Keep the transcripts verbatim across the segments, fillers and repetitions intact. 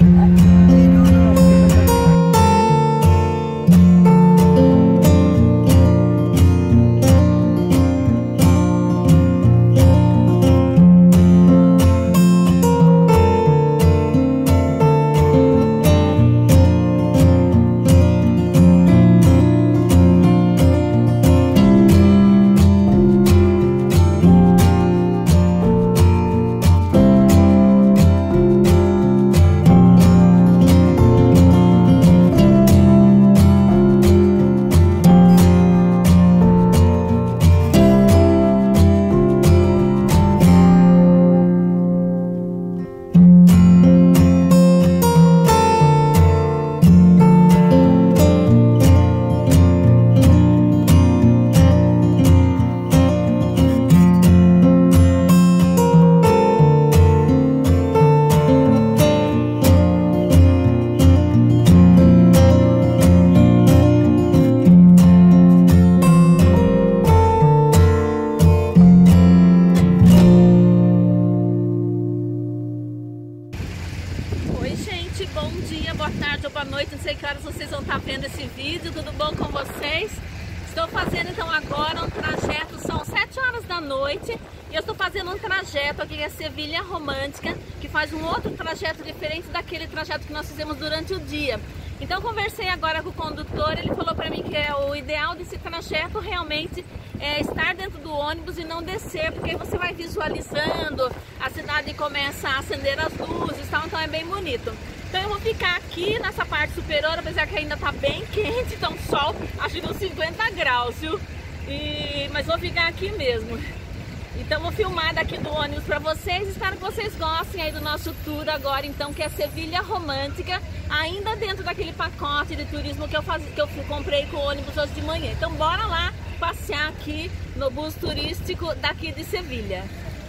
Tudo bom com vocês? Estou fazendo então agora um trajeto, são sete horas da noite e eu estou fazendo um trajeto aqui em Sevilha Romântica, que faz um outro trajeto diferente daquele trajeto que nós fizemos durante o dia. Então conversei agora com o condutor, ele falou para mim que é o ideal desse trajeto realmente é estar dentro do ônibus e não descer, porque aí você vai visualizando, a cidade começa a acender as luzes, tal, então é bem bonito. Então eu vou ficar aqui nessa parte superior, apesar que ainda tá bem quente, então o sol acho que uns cinquenta graus, viu? E... mas vou ficar aqui mesmo. Então vou filmar daqui do ônibus para vocês, espero que vocês gostem aí do nosso tour agora, então, que é Sevilha Romântica, ainda dentro daquele pacote de turismo que eu, faz... que eu comprei com o ônibus hoje de manhã. Então bora lá passear aqui no bus turístico daqui de Sevilha.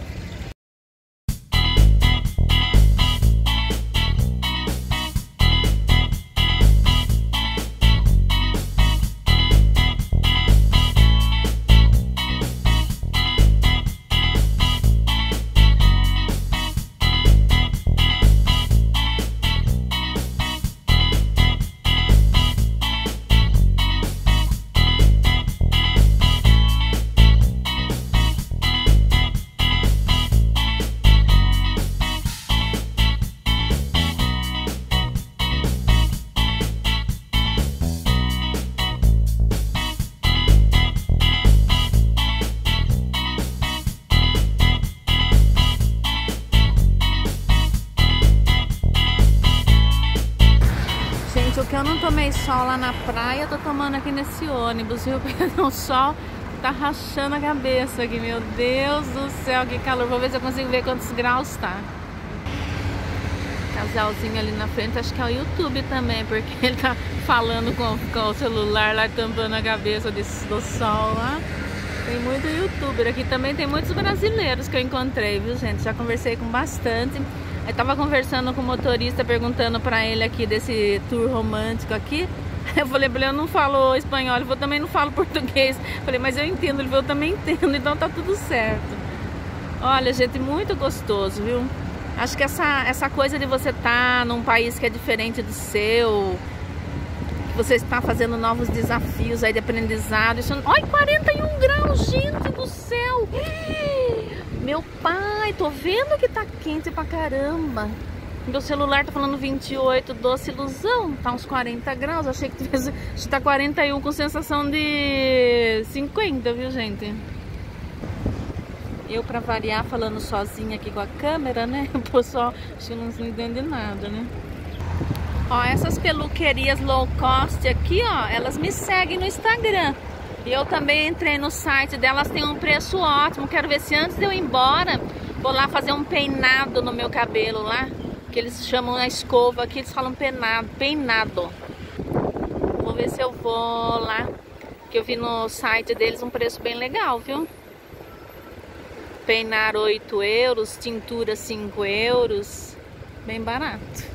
O que eu não tomei sol lá na praia, eu tô tomando aqui nesse ônibus, viu? Porque o sol tá rachando a cabeça aqui, meu Deus do céu, que calor. Vou ver se eu consigo ver quantos graus tá. Casalzinho ali na frente, acho que é o YouTube também, porque ele tá falando com, com o celular lá, tampando a cabeça de, do sol lá. Tem muito youtuber aqui também, tem muitos brasileiros que eu encontrei, viu, gente? Já conversei com bastante. Eu tava conversando com o motorista, perguntando pra ele aqui desse tour romântico aqui. Eu falei pra ele, eu não falo espanhol, ele falou, também não falo português. Eu falei, mas eu entendo, ele falou, eu também entendo, então tá tudo certo. Olha, gente, muito gostoso, viu? Acho que essa, essa coisa de você estar num país que é diferente do seu, que você está fazendo novos desafios aí de aprendizado. Isso... Olha, quarenta e um graus, gente do céu! Meu pai, tô vendo que tá quente pra caramba. Meu celular tá falando vinte e oito, doce ilusão. Tá uns quarenta graus. Achei que tivesse, tá quarenta e um com sensação de cinquenta, viu, gente? Eu, pra variar, falando sozinha aqui com a câmera, né? O pessoal acho que não se entende nada, né? Ó, essas peluquerias low cost aqui, ó, elas me seguem no Instagram. E eu também entrei no site delas, tem um preço ótimo. Quero ver se antes de eu ir embora, vou lá fazer um peinado no meu cabelo lá. Que eles chamam na escova aqui, eles falam peinado, peinado. Vou ver se eu vou lá. Que eu vi no site deles um preço bem legal, viu? Peinar oito euros, tintura cinco euros. Bem barato.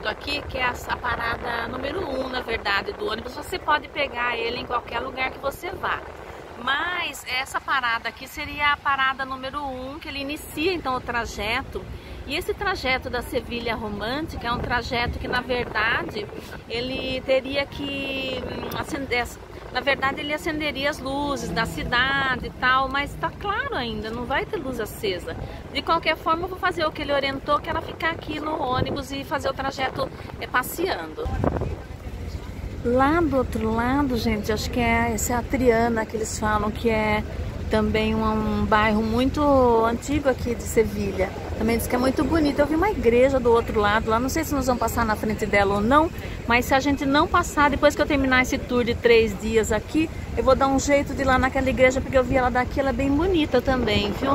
ponto aqui, que é a parada número um, na verdade, do ônibus. Você pode pegar ele em qualquer lugar que você vá. Mas essa parada aqui seria a parada número um, que ele inicia então o trajeto. E esse trajeto da Sevilha Romântica é um trajeto que, na verdade, ele teria que acender, na verdade ele acenderia as luzes da cidade e tal, mas tá claro ainda, não vai ter luz acesa. De qualquer forma, eu vou fazer o que ele orientou, que era ficar aqui no ônibus e fazer o trajeto é, passeando. Lá do outro lado, gente, acho que é, essa é a Triana, que eles falam que é também um, um bairro muito antigo aqui de Sevilha. Também diz que é muito bonito. Eu vi uma igreja do outro lado lá, não sei se nós vamos passar na frente dela ou não, mas se a gente não passar, depois que eu terminar esse tour de três dias aqui, eu vou dar um jeito de ir lá naquela igreja, porque eu vi ela daqui, ela é bem bonita também, viu?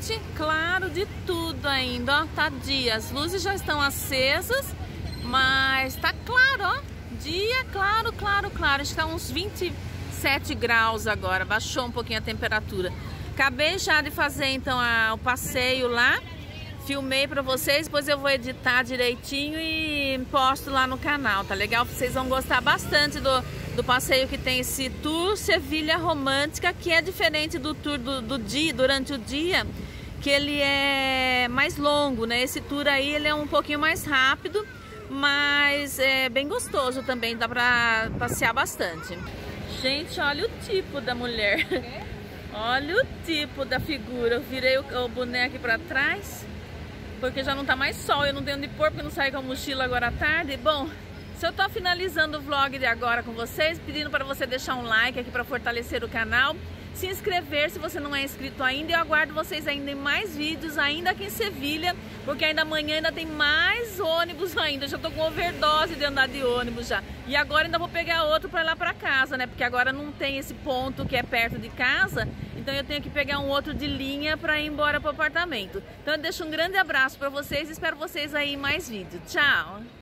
noite, claro de tudo ainda, ó, tá dia. As luzes já estão acesas, mas tá claro, ó. Dia claro, claro, claro. Está uns vinte e sete graus agora, baixou um pouquinho a temperatura. Acabei já de fazer então a, o passeio lá. Filmei pra vocês, depois eu vou editar direitinho e posto lá no canal, tá legal? Vocês vão gostar bastante do, do passeio que tem esse Tour Sevilha Romântica, que é diferente do tour do, do dia, durante o dia, que ele é mais longo, né? Esse tour aí, ele é um pouquinho mais rápido, mas é bem gostoso também, dá pra passear bastante. Gente, olha o tipo da mulher. Olha o tipo da figura. Eu virei o, o boneco aqui pra trás, porque já não tá mais sol, eu não tenho onde pôr, porque eu não saí com a mochila agora à tarde. Bom, se eu tô finalizando o vlog de agora com vocês, pedindo para você deixar um like aqui para fortalecer o canal, se inscrever se você não é inscrito ainda, eu aguardo vocês ainda em mais vídeos, ainda aqui em Sevilha, porque ainda amanhã ainda tem mais ônibus ainda, eu já tô com overdose de andar de ônibus já. E agora ainda vou pegar outro para ir lá para casa, né, porque agora não tem esse ponto que é perto de casa, então eu tenho que pegar um outro de linha para ir embora pro apartamento. Então eu deixo um grande abraço para vocês e espero vocês aí em mais vídeos. Tchau!